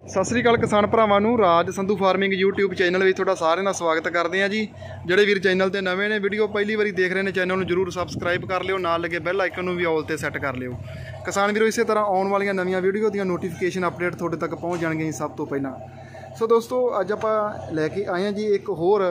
सत श्री अकाल किसान भरावां नूं Raj Sandhu farming YouTube channel में तुहाडा सारिआं दा स्वागत करते हैं जी। जिहड़े वीर चैनल ते नवे ने वीडियो पहली बारी देख रहे हैं चैनल नूं जरूर सबसक्राइब कर लिओ, नाल लगे बैल आइकन नूं भी ऑल ते सैट कर लिओ। किसान वीरों इस तरह आउण वालियां नवीआं वीडियो दी नोटिफिकेशन अपडेट तुहाडे तक पहुँच जाणगीਆਂ सब तो पहलां। सो दोस्तों अज आपां लैके आए हैं जी एक होर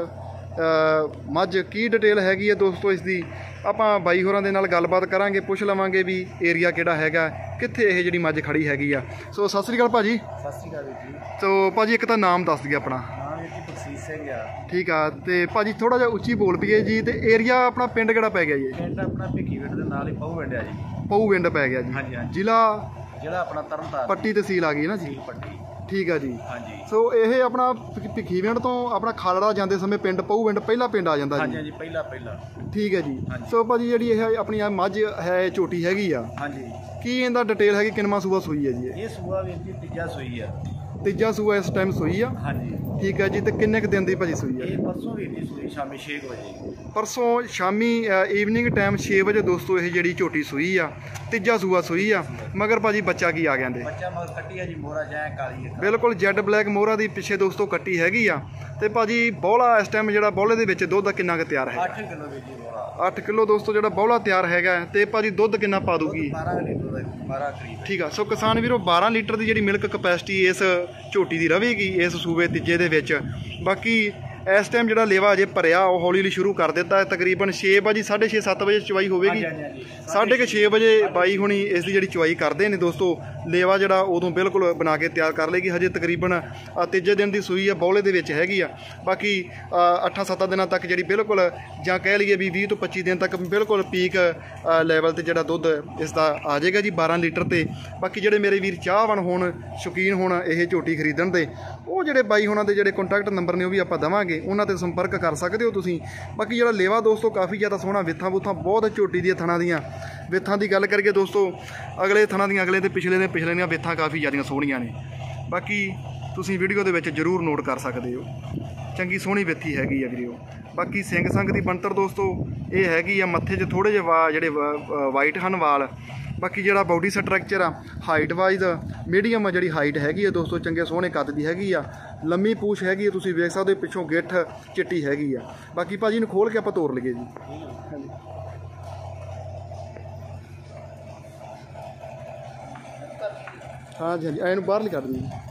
मझ की डिटेल हैगी है दोस्तों। इसकी आपां बाई होरां दे नाल गलबात करांगे, पुछ लवांगे भी एरिया किहड़ा हैगा, कित्थे ये जिहड़ी मझ खड़ी हैगी आ। सो सत श्री अकाल भाजी। सत श्री अकाल जी। तो भाजी एक तां नाम दस दिए अपना। नाम जी बखशीश सिंह आ। ठीक आ ते भाजी थोड़ा जिहा उच्ची बोल पईए जी। ते एरिया अपना पिंड किहड़ा पै गया जी? पिंड अपना भिक्कीविंड दे नाल ही पऊविंड आ जी। पऊविंड पै गया जी। हाँ जी हाँ। जिला अपना तरनताਰਨ पट्टी तहसील आ गई ना जी। पट्टी। ठीक है जी। हाँ जी। सो ये अपना भिक्कीविंड तो अपना खालड़ा जाते समय पिंड पऊविंड पहला पिंड आ जाता हाँ जी। जी हाँ जी पहला पहला। ठीक है जी। हाँ जी। सो भाजी जी अपनी मझ है झोटी हैगी आ, हाँ जी की इनका डिटेल हैगी किनवा सूआ सूई है जी? ये सूआ वीर जी तीजा सूई है। तीजा सूआ इस टाइम सूई आ। हाँ जी। ठीक है जी। तो किन्ने दिन की भाजी सूई है? ये परसों वीर जी सूई शामी 6 बजे। परसों शामी ईवनिंग टाइम 6 बजे दोस्तों ये जी झोटी सूई आ, तीजा सूआ सूई आ। मगर भाजी बच्चा की आ गया दे? बच्चा मगर कट्टी है जी, मोहरा जाए काली है। बिल्कुल जैड ब्लैक मोहरा दी पिछे दोस्तों कट्टी हैगी आ। ते भाजी बौला इस टाइम जो बौले दे विच दुध किन्ना क तैयार है? 8 किलो वीर जी मोहरा। 8 किलो दोस्तों जो बौला तैयार हैगा। ते भाजी दुध किन्ना पा दूगी? 12 लीटर 12 करीब। ठीक है। सो किसान वीरों 12 लीटर की जी मिल्क कैपेसिटी इस झोटी की रहेगी इस सूबे तीजे दे विच। बाकी इस टाइम जो लेवा अजे भरिया वो हौली हौली शुरू कर दिता है। तकरीबन 6 बजे 6:30 7 बजे चवाई होगी। 6:30 बजे बाई हुणी इसकी जी चवाई करते हैं दोस्तों। लेवा जरा उदों बिल्कुल बना के तैयार कर लेगी। हजे तकरीबन तीजे दिन की सूई है, बौले दे विच हैगी आ। बाकी 8-7 दिनों तक जी बिल्कुल जां कह लीए भी 20 तो 25 दिन तक बिल्कुल पीक लैवल ते जिहड़ा दुध इसका आ जाएगा जी 12 लीटर ते। बाकी जिहड़े मेरे वीर चाहवान होण शौकीन होण ये झोटी खरीदण दे, वो जिहड़े बाई होणां दे जिहड़े कॉन्टैक्ट नंबर ने वो भी आपां देवांगे, उन्हां ते संपर्क कर सकते हो तुसीं। बाकी जिहड़ा लेवा दोस्तों काफ़ी ज़्यादा सोहना, विथां वुथां बहुत झोटी दी थणां दियां विथां की गल करिए दोस्तों, अगले थणां दियां अगले ते पिछले दियां विथां काफ़ी ज़्यादा सोहणियां ने। बाकी तुसीं वीडियो दे विच जरूर नोट कर सकते हो, चंगी सोहनी विथी हैगी है वीडियो। बाकी सिंग संग की बनतर दोस्तों ये हैगी आ, मत्थे 'च थोड़े जे जिहड़े वाइट हन वाल। बाकी जिहड़ा बॉडी स्ट्रक्चर आ हाइट वाइज मीडियम जिहड़ी हाइट हैगी है दोस्तों, चंगे सोहने कद दी हैगी आ। लम्मी पूछ हैगी है, तुसीं वेख सकदे हो पिछों गिट्ठ चिट्टी हैगी आ। बाकी भाजी नूं खोल के आपां तोड़ लईए जी। हाँ जी हाँ जी, एनूं बाहर कढ दी।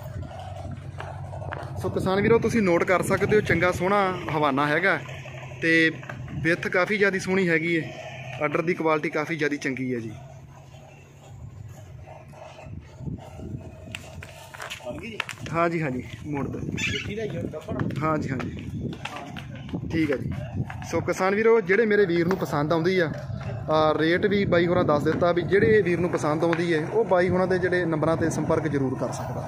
सो किसान वीरों तुसीं नोट कर सकते हो, चंगा सोहना हवाना हैगा ते विथ काफ़ी ज़्यादा सोहनी हैगी है। आर्डर की क्वालिटी काफ़ी ज़्यादा चंगी है जी। हाँ जी हाँ जी मोड़ दो। हाँ जी हाँ जी ठीक है जी। सो किसान वीरों जिहड़े मेरे वीर नूं पसंद आउंदी आ, रेट भी बाई होरां दस दिता भी जिहड़े वीर नूं पसंद आउंदी है वो बाई होरां दे जिहड़े नंबरां ते संपर्क जरूर कर सकदा।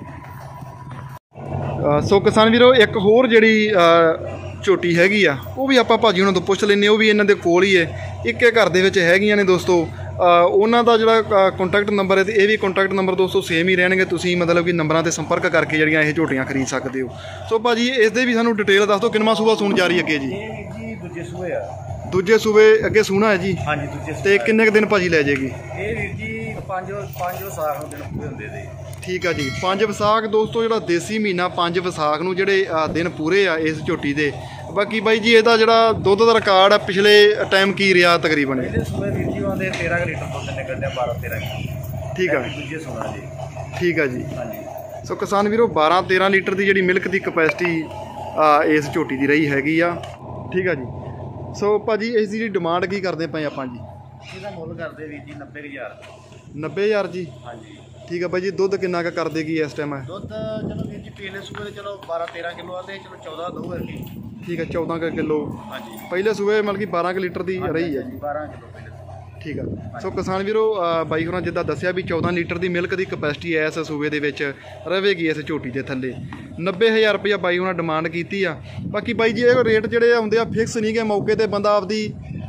सो किसान वीरों एक होर जिहड़ी झोटी हैगी आ वो भी आपां भाजी हुणां तों पुछ लैंदे, वो भी इन्हां दे कोल ही है, इक्के घर दे विच हैगीआं ने दोस्तों। उन्हां दा जिहड़ा कॉन्टैक्ट नंबर है ये भी कॉन्टैक्ट नंबर दोस्तों सेम ही रहणगे, तुसीं मतलब कि नंबरां ते संपर्क करके जिहड़ियां ये झोटियां खरीद सकते हो। सो भाजी इस दे भी सानूं डिटेल दस दो, किनवां सूआ सूण जा रही अगे जी? दूजे सूए आ। दूजे सूबे अगे सूना है जी। हाँ जी दूजे। ते किन्ने क दिन भाजी लै जाएगी? ये वीर जी 5 विसाख नूं दिन पूरे हुंदे दे। ठीक है जी। 5 विसाख दोस्तों जिहड़ा देसी महीना 5 विसाख नूं जिहड़े दिन पूरे आ इस झोटी दे। बाकी बाई जी इसदा जिहड़ा दुध दा रिकॉर्ड है पिछले टाइम की रहा तकरीबन? पहले सूए वीर जी आंदे 13 लीटर दुध ने कड्ढिया 12-13 किलो। ठीक है। दूजे सूना जी। ठीक है जी। हाँ जी। सो किसान वीरों 12-13 लीटर की जिहड़ी मिल्क की कैपेसिटी इस झोटी की रही हैगी आ। ठीक है जी। सो भाजी इसकी डिमांड की करते पे आपां जी? इसदा मुੱਲ ਕਰਦੇ ਵੀਰ ਜੀ 90000। 90000 जी। हाँ जी। ठीक है भाई जी। दुध किन्ना का कर देगी इस टाइम? दुध चलो वीर जी पिछले सूबे चलो 12-13 किलो आते, चलो 14 दो है। ठीक है 14 किलो। हाँ जी। पहले सूबे मतलब कि 12 लीटर की रही है जी। 12 किलो पहले। ठीक है। सो किसान वीरों बाई होरां जिद्दां दस्सिया भी 14 लीटर की मिल्क की कैपेसिटी है इस सूबे दे विच रहेगी इस झोटी के थल्ले। 90000 रुपया बाई होरां डिमांड की आ। बाकी बाई जी ये रेट जिहड़े आउंदे आ फिक्स नहीं गए, मौके ते बंदा आपदी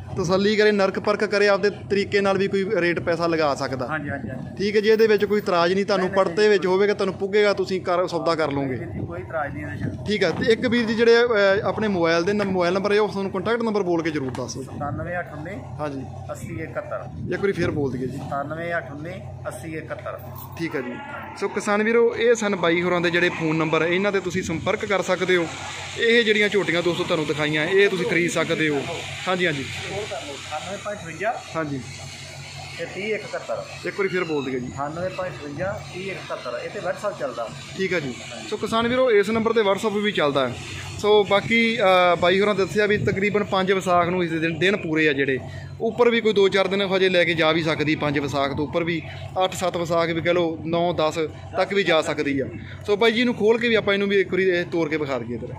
ਤਸੱਲੀ ਕਰੇ, ਨਰਕ ਪਰਖ ਕਰੇ, ਆਪਦੇ ਤਰੀਕੇ ਨਾਲ ਵੀ ਕੋਈ ਰੇਟ ਪੈਸਾ ਲਗਾ ਸਕਦਾ। ਹਾਂਜੀ ਹਾਂਜੀ ਹਾਂਜੀ ਠੀਕ ਹੈ ਜੀ, ਇਹਦੇ ਵਿੱਚ ਕੋਈ ਇਤਰਾਜ਼ ਨਹੀਂ, ਤੁਹਾਨੂੰ ਪੜਤੇ ਵਿੱਚ ਹੋਵੇਗਾ, ਤੁਹਾਨੂੰ ਪੁੱਗੇਗਾ, ਤੁਸੀਂ ਸੌਦਾ ਕਰ ਲਓਗੇ। ਕੋਈ ਇਤਰਾਜ਼ ਨਹੀਂ ਇਹਦੇ 'ਚ। ਠੀਕ ਹੈ। ਤੇ ਇੱਕ ਵੀਰ ਜੀ ਜਿਹੜੇ ਆਪਣੇ ਮੋਬਾਈਲ ਦੇ ਮੋਬਾਈਲ ਨੰਬਰ ਹੈ ਉਹ ਤੁਹਾਨੂੰ ਕੰਟੈਕਟ ਨੰਬਰ ਬੋਲ ਕੇ ਜ਼ਰੂਰ ਦੱਸੋ। 97 ਹਾਂਜੀ 80 71 ਇੱਕ ਵਾਰੀ ਫੇਰ ਬੋਲ ਦਈਏ ਜੀ। 97 80 71। ਠੀਕ ਹੈ ਜੀ। ਸੋ ਕਿਸਾਨ ਵੀਰੋ, ਇਹ ਸਨ ਬਾਈ ਹੋਰਾਂ ਦੇ ਜਿਹੜੇ ਫੋਨ ਨੰਬਰ, ਇਹਨਾਂ ਤੇ ਤੁਸੀਂ ਸੰਪਰਕ ਕਰ ਸਕਦੇ ਹੋ। ਇਹ ਜਿਹੜੀਆਂ ਝੋਟੀਆਂ ਦੋਸਤੋ ਤੁਹਾਨੂੰ ਦਿਖਾਈਆਂ, ਇਹ ਤੁਸੀਂ ਖਰੀਦ ਸਕਦੇ ਹੋ। ਹਾਂਜੀ ਹਾਂਜੀ 98.58 ਹਾਂਜੀ ਤੇ 30 71। ਇੱਕ ਵਾਰੀ ਫਿਰ ਬੋਲ ਦਈਏ ਜੀ। 98.58 30 71। ਇਹ ਤੇ WhatsApp ਚੱਲਦਾ। ਠੀਕ ਹੈ ਜੀ। ਸੋ ਕਿਸਾਨ ਵੀਰੋ, ਇਸ ਨੰਬਰ ਤੇ WhatsApp ਵੀ ਚੱਲਦਾ ਹੈ। ਸੋ ਬਾਕੀ ਬਾਈ ਹੋਰਾਂ ਦੱਸਿਆ ਵੀ ਤਕਰੀਬਨ 5 ਵਿਸਾਖ ਨੂੰ ਇਸ ਦਿਨ ਪੂਰੇ ਆ ਜਿਹੜੇ, ਉੱਪਰ ਵੀ ਕੋਈ 2-4 ਦਿਨ ਹਜੇ ਲੈ ਕੇ ਜਾ ਵੀ ਸਕਦੀ, 5 ਵਿਸਾਖ ਤੋਂ ਉੱਪਰ ਵੀ 8-7 ਵਿਸਾਖ ਵੀ ਕਹਿ ਲਓ, 9-10 ਤੱਕ ਵੀ ਜਾ ਸਕਦੀ ਆ। ਸੋ ਬਾਈ ਜੀ ਨੂੰ ਖੋਲ ਕੇ ਵੀ ਆਪਾਂ ਇਹਨੂੰ ਵੀ ਇੱਕ ਵਾਰੀ ਇਹ ਤੋੜ ਕੇ ਵਿਖਾ ਦਈਏ ਇੱਧਰ।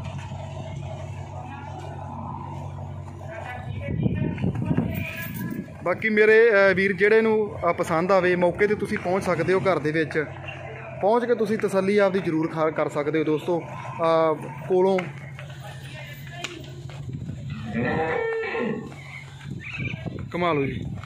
ਬਾਕੀ ਮੇਰੇ ਵੀਰ ਜਿਹੜੇ ਨੂੰ ਪਸੰਦ ਆਵੇ, ਮੌਕੇ ਤੇ ਤੁਸੀਂ ਪਹੁੰਚ ਸਕਦੇ ਹੋ, ਘਰ ਦੇ ਵਿੱਚ ਪਹੁੰਚ ਕੇ ਤੁਸੀਂ ਤਸੱਲੀ ਆਪਦੀ ਜ਼ਰੂਰ ਕਰ ਸਕਦੇ ਹੋ ਦੋਸਤੋ। ਕੋਲੋਂ ਕਮਾਲ ਹੋ ਜੀ।